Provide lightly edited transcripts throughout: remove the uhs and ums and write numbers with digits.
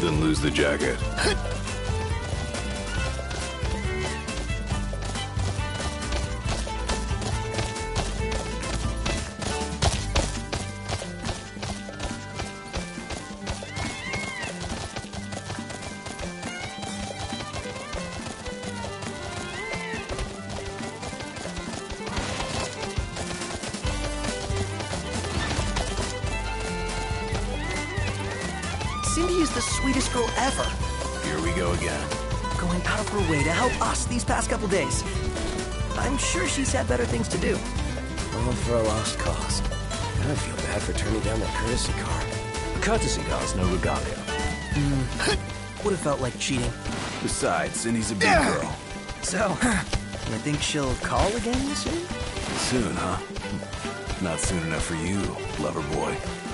Then lose the jacket. Cindy is the sweetest girl ever. Here we go again. Going out of her way to help us these past couple days. I'm sure she's had better things to do. All for a lost cause. I feel bad for turning down that courtesy car. A courtesy car's no regalia. Would have felt like cheating. Besides, Cindy's a big girl. So, you think she'll call again soon? Soon, huh? Not soon enough for you, lover boy.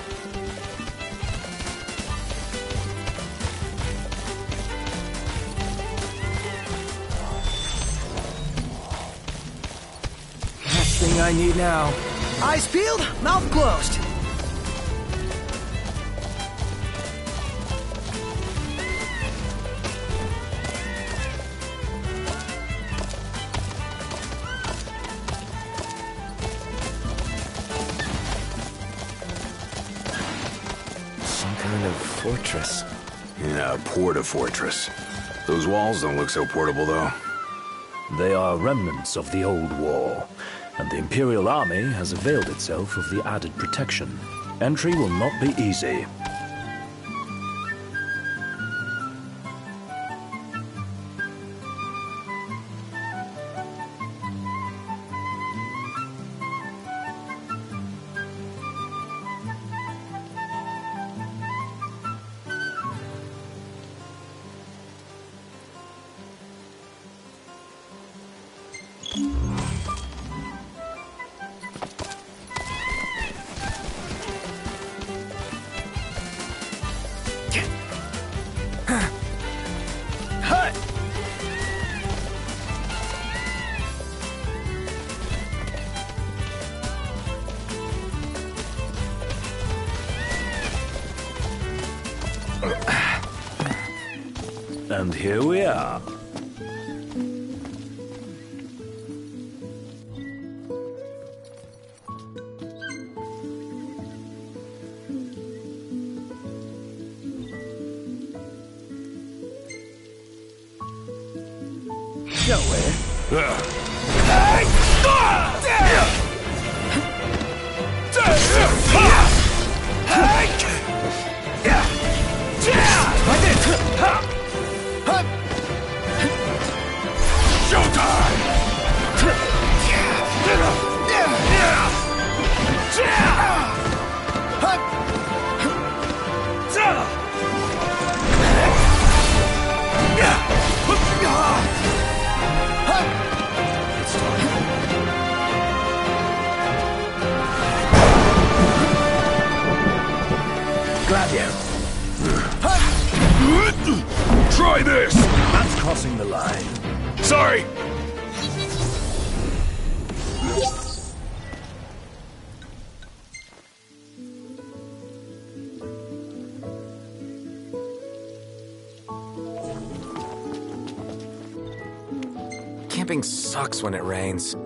Last thing I need now. Eyes peeled, mouth closed. Some kind of fortress. Yeah, porta-fortress. Those walls don't look so portable, though. They are remnants of the old war, and the Imperial Army has availed itself of the added protection. Entry will not be easy. And here we are. Try this! That's crossing the line. Sorry! Camping sucks when it rains.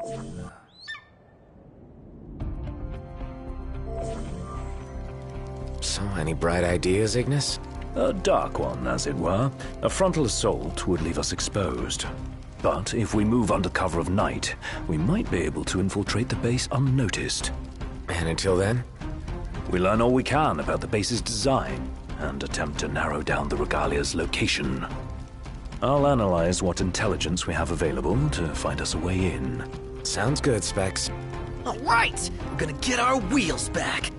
So, any bright ideas, Ignis? A dark one, as it were. A frontal assault would leave us exposed. But if we move under cover of night, we might be able to infiltrate the base unnoticed. And until then? We learn all we can about the base's design, and attempt to narrow down the Regalia's location. I'll analyze what intelligence we have available to find us a way in. Sounds good, Specs. All right, we're gonna get our wheels back.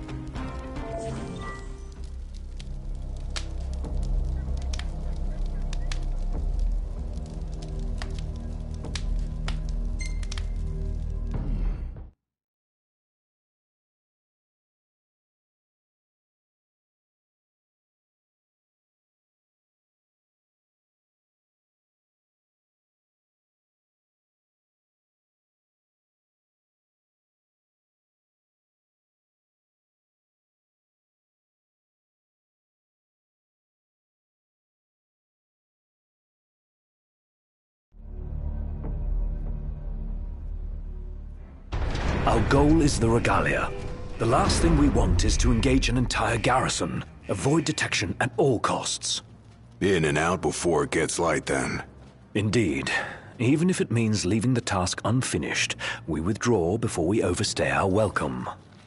Our goal is the Regalia. The last thing we want is to engage an entire garrison. Avoid detection at all costs. In and out before it gets light, then. Indeed. Even if it means leaving the task unfinished, we withdraw before we overstay our welcome.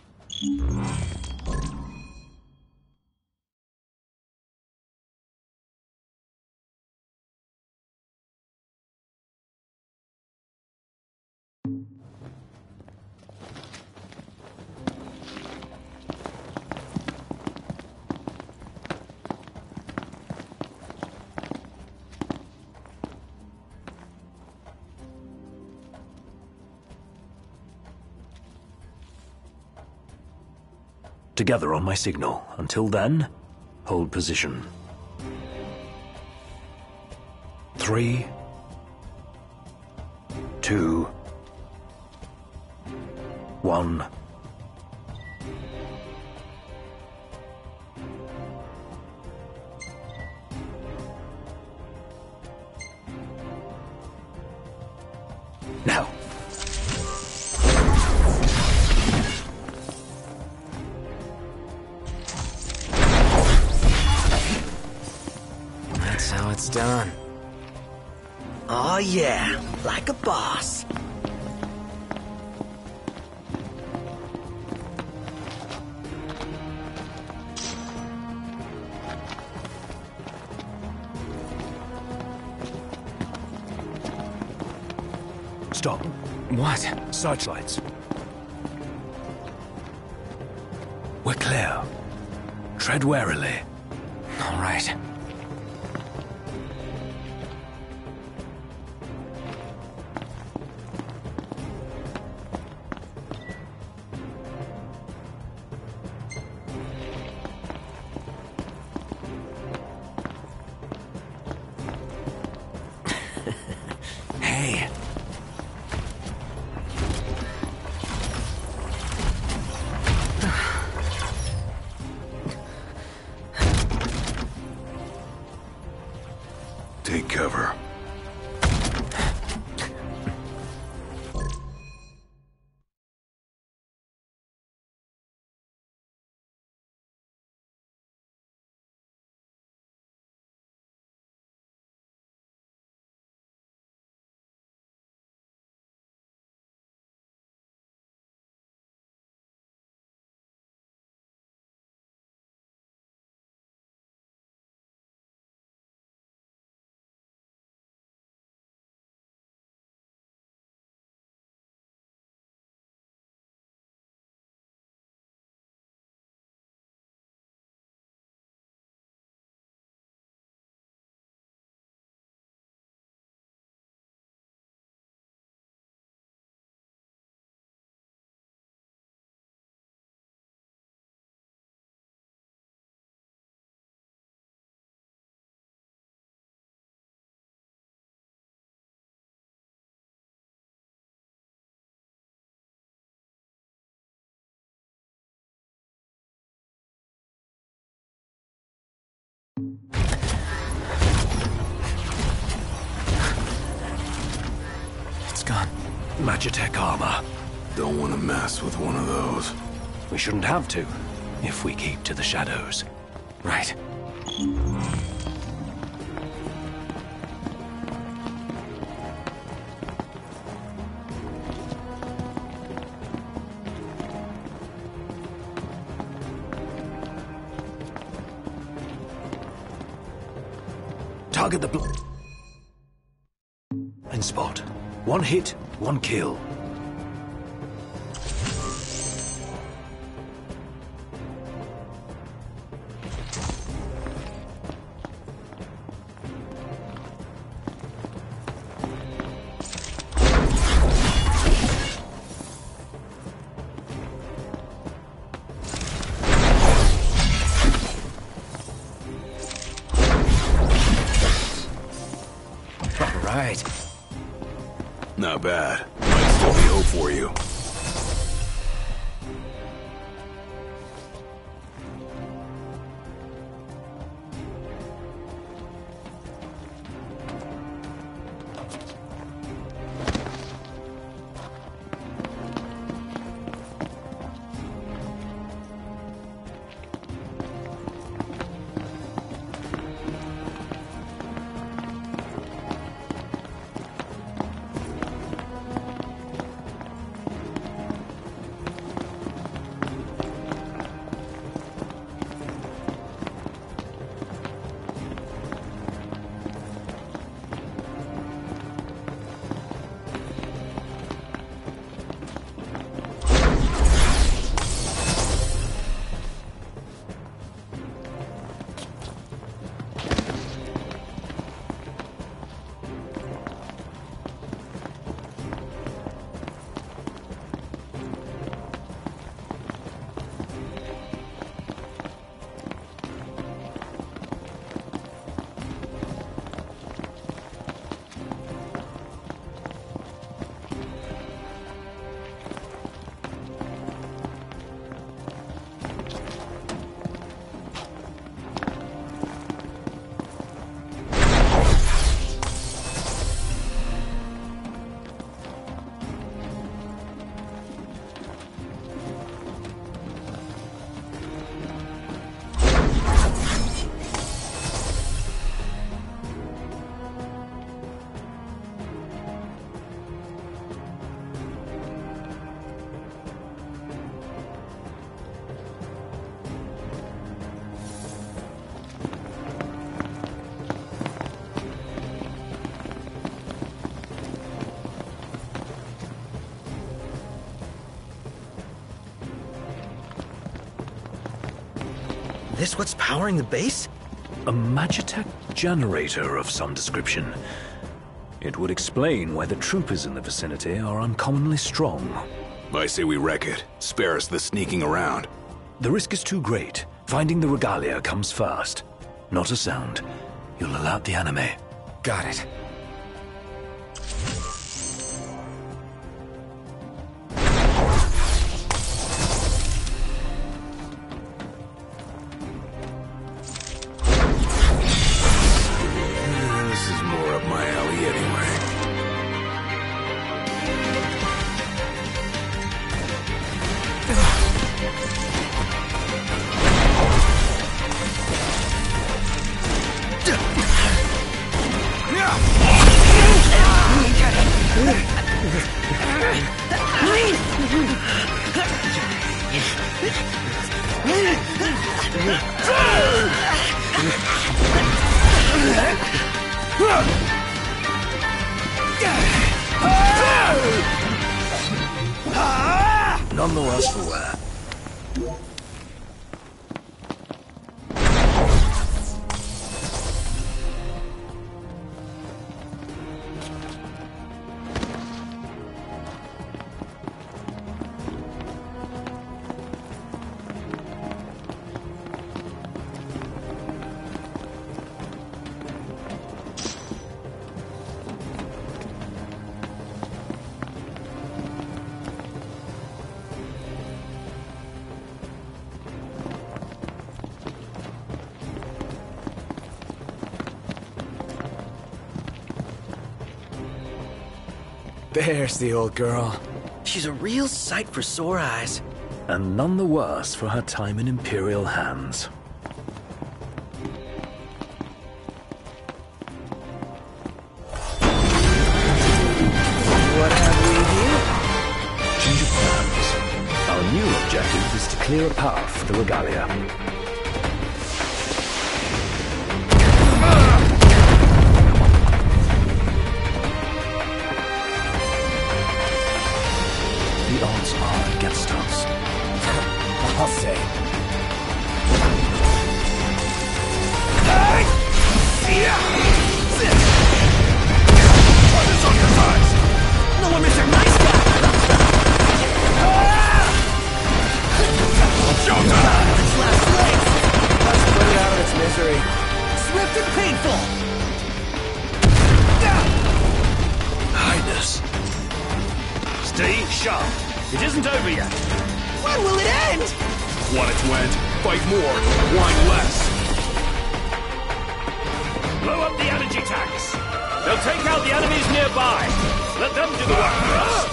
Together on my signal. Until then, hold position. 3, 2, 1. Now. That's how it's done. Oh yeah, like a boss. Stop. What? Searchlights. We're clear. Tread warily. All right. Hey. Take cover. It's gone. Magitech armor. Don't want to mess with one of those. We shouldn't have to, if we keep to the shadows. Right. Target the and spot. One hit, one kill. Right. Not bad. Might still be hope for you. This what's powering the base? A Magitech generator of some description. It would explain why the troopers in the vicinity are uncommonly strong. I say we wreck it. Spare us the sneaking around. The risk is too great. Finding the regalia comes first. Not a sound. You'll alert the enemy. Got it. This is more up my alley anyway. None the worse for wear. There's the old girl. She's a real sight for sore eyes. And none the worse for her time in Imperial hands. What have we here? Change of plans. Our new objective is to clear a path for the Regalia. The odds are against us. I'll say. No one miss our nice guy! Showtime! Its last legs! Let's put it out of its misery. Swift and painful! Highness. Stay sharp. It isn't over yet. When will it end? Want it to end? Fight more, whine less. Blow up the energy tanks. They'll take out the enemies nearby. Let them do the work for us.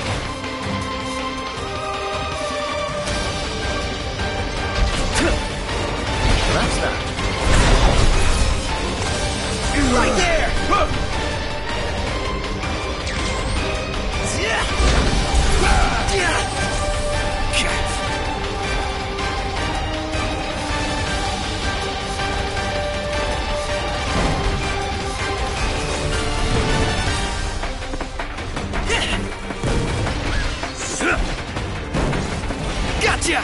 That's that. Right there! Gotcha!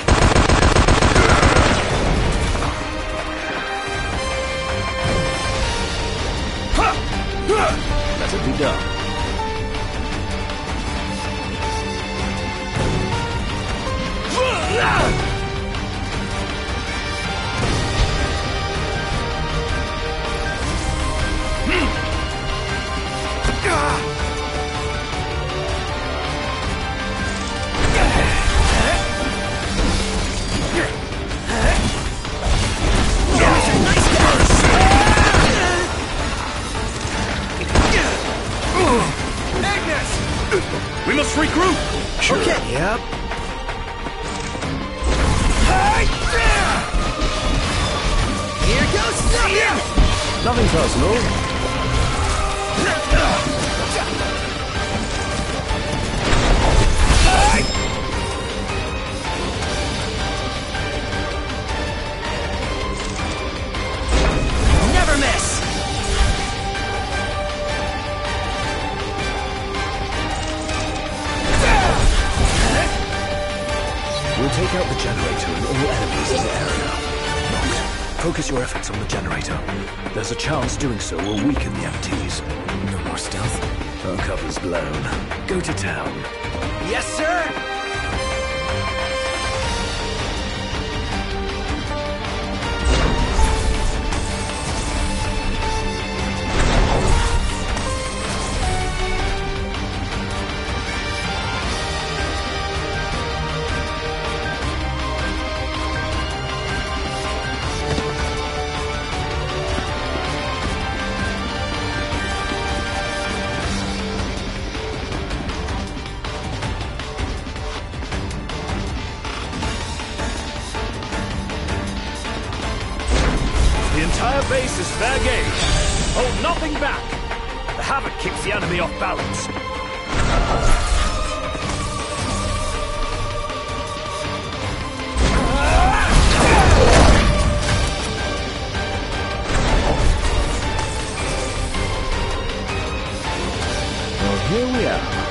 Let it be done. We must regroup! Sure. Okay. Yep. Here goes nothing! Nothing personal. Never miss! We'll take out the generator and all enemies in the area. Noct, focus your efforts on the generator. There's a chance doing so will weaken the MTs. No more stealth. Our cover's blown. Go to town. Yes, sir! The entire base is fair game. Hold nothing back. The Havoc keeps the enemy off balance. Well, here we are.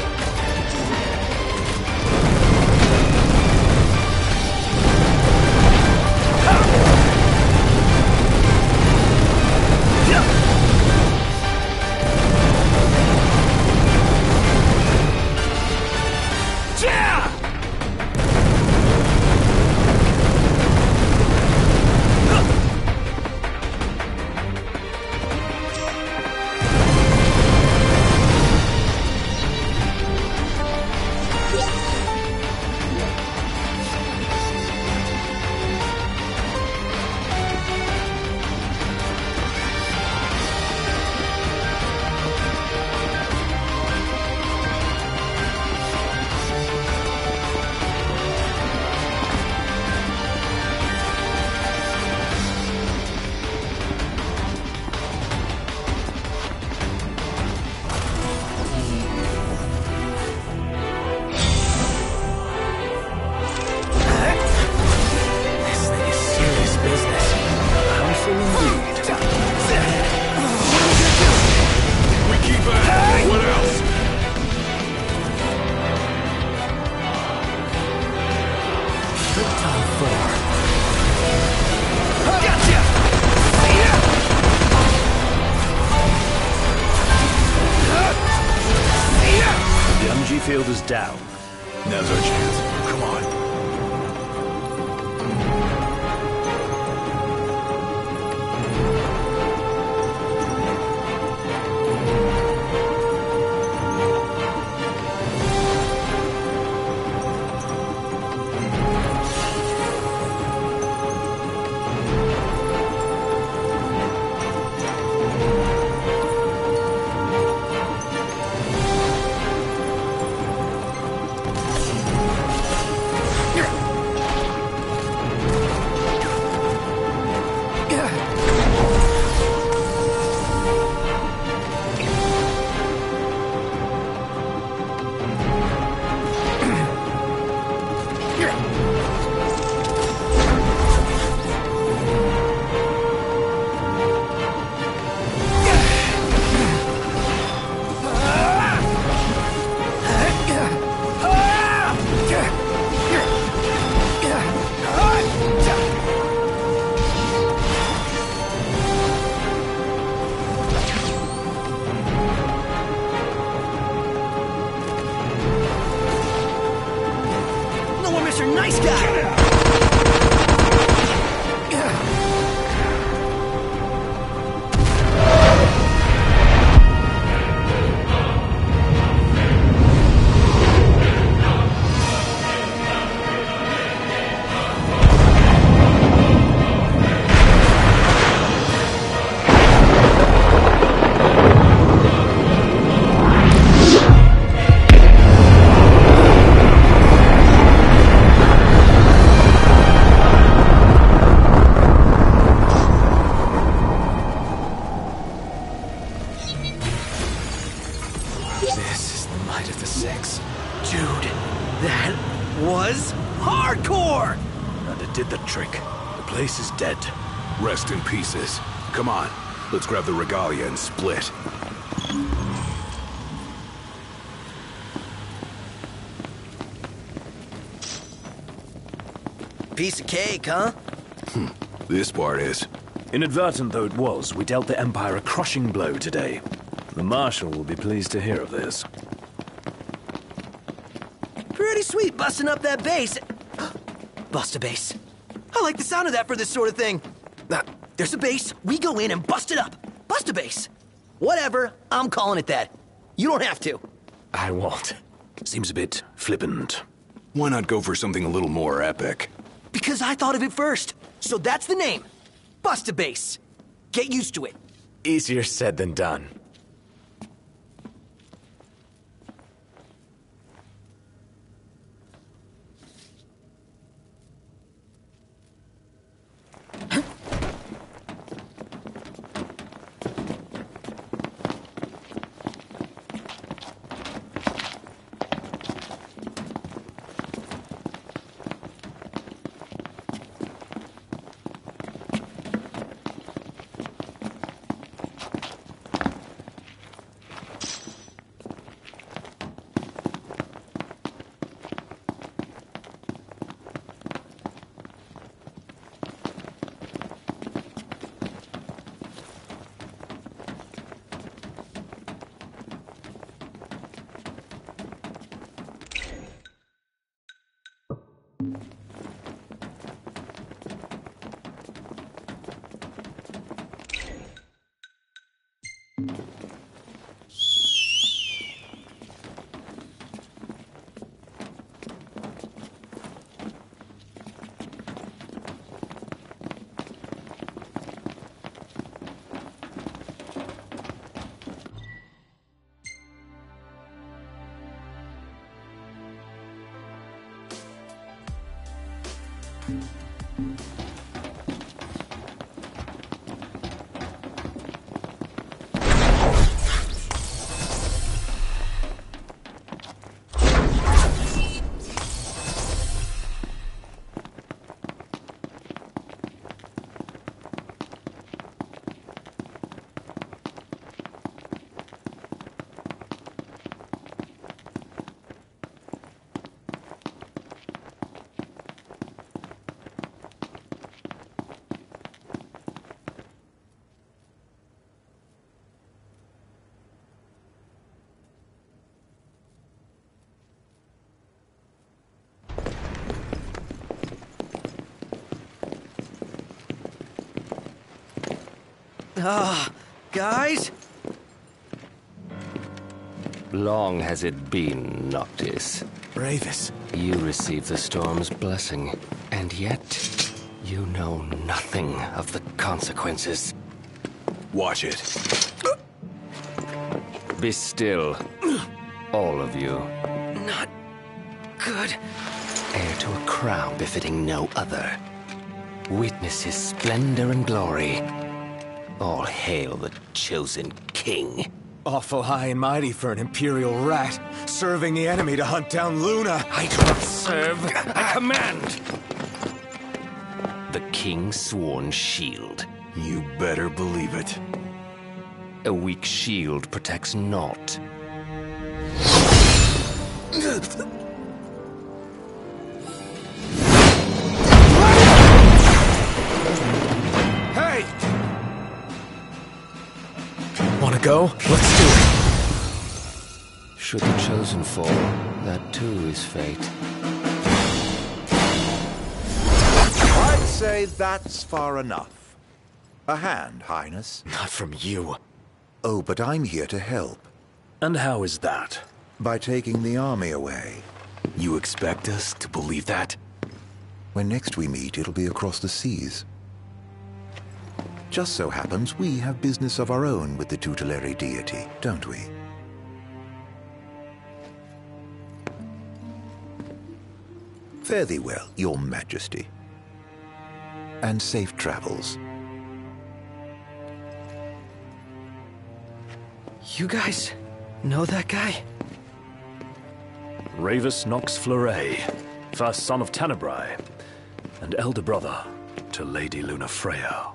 field is down. Now's our chance. Come on. Mr. Nice Guy! This is the might of the Six. Dude, that was hardcore! And it did the trick. The place is dead. Rest in pieces. Come on, let's grab the regalia and split. Piece of cake, huh? This part is. Inadvertent though it was, we dealt the Empire a crushing blow today. The Marshal will be pleased to hear of this. Pretty sweet busting up that base. Bust a base. I like the sound of that for this sort of thing. There's a base, we go in and bust it up. Bust a base. Whatever, I'm calling it that. You don't have to. I won't. Seems a bit flippant. Why not go for something a little more epic? Because I thought of it first. So that's the name. Bust a base. Get used to it. Easier said than done. Guys? Long has it been, Noctis. Ravis. You received the storm's blessing, and yet you know nothing of the consequences. Watch it. Be still, all of you. Not good. Heir to a crown befitting no other. Witness his splendor and glory. All hail the chosen king. Awful high and mighty for an Imperial rat, serving the enemy to hunt down Luna. I do not serve, I command! The king's sworn shield. You better believe it. A weak shield protects naught. Hey! Wanna go? Let's do it. Should the chosen fall, that too is fate. I'd say that's far enough. A hand, Highness. Not from you. Oh, but I'm here to help. And how is that? By taking the army away. You expect us to believe that? When next we meet, it'll be across the seas. Just so happens we have business of our own with the tutelary deity, don't we? Fare thee well, your majesty. And safe travels. You guys know that guy? Ravus Nox Fleuret, first son of Tenebrae, and elder brother to Lady Lunafreya.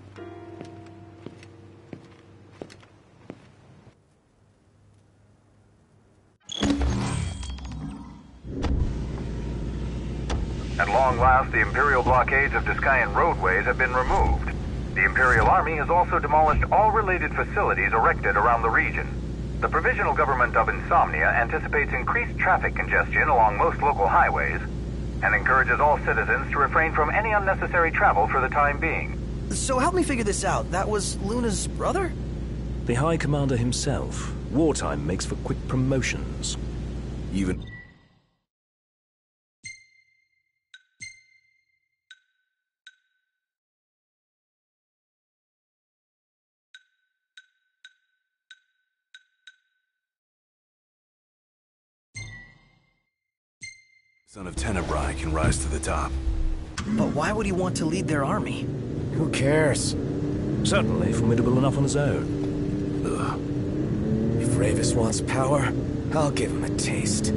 At long last, the Imperial blockades of Discayan roadways have been removed. The Imperial Army has also demolished all related facilities erected around the region. The Provisional Government of Insomnia anticipates increased traffic congestion along most local highways and encourages all citizens to refrain from any unnecessary travel for the time being. So help me figure this out. That was Luna's brother? The High Commander himself. Wartime makes for quick promotions. Even... Son of Tenebrae can rise to the top. But why would he want to lead their army? Who cares? Certainly formidable enough on his own. If Ravis wants power, I'll give him a taste.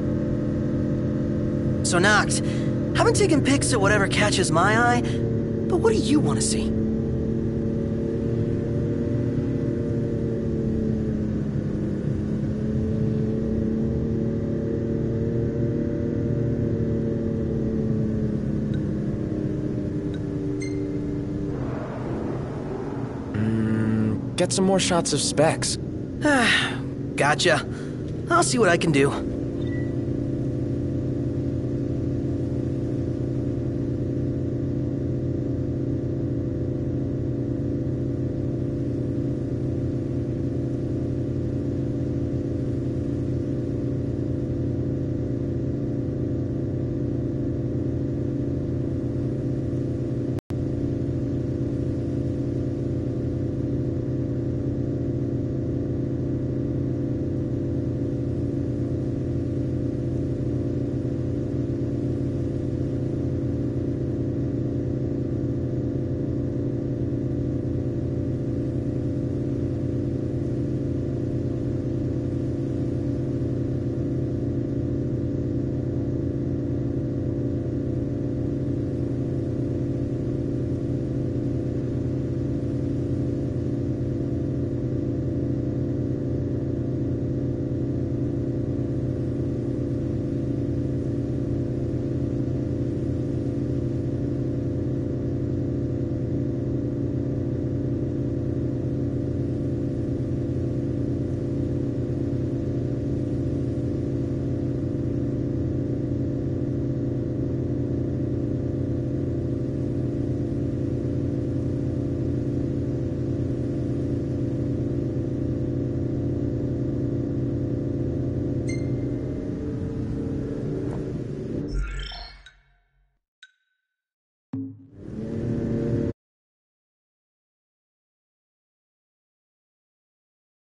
So Nox, haven't taken pics at whatever catches my eye, But what do you want to see? Get some more shots of Specs. Gotcha. I'll see what I can do.